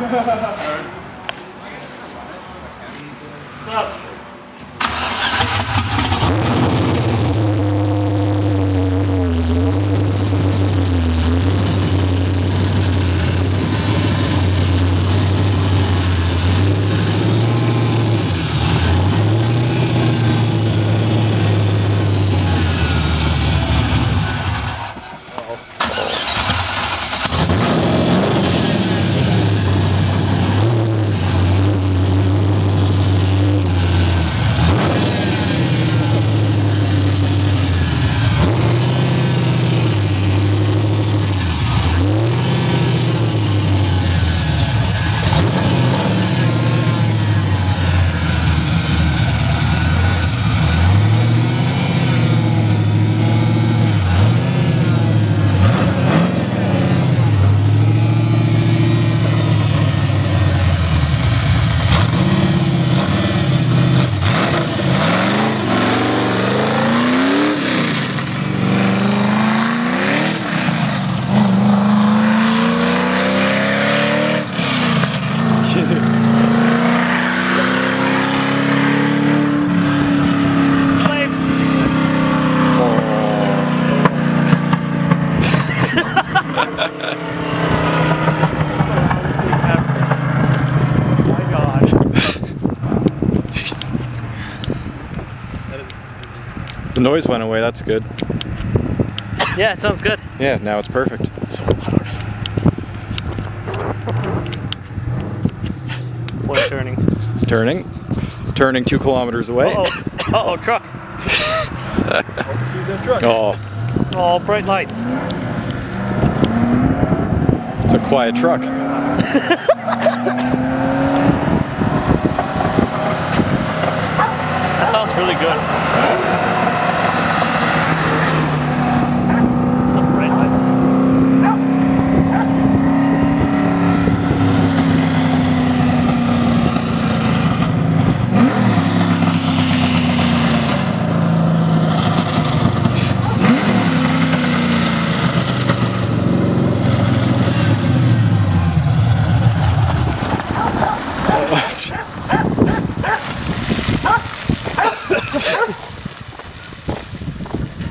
That's true. The noise went away, that's good. Yeah, it sounds good. Yeah, now it's perfect. It's so loud. Boy, turning. Turning 2 kilometers away. Uh-oh, truck. Sees that truck. Oh, bright lights. It's a quiet truck. That sounds really good. Bright lights. What?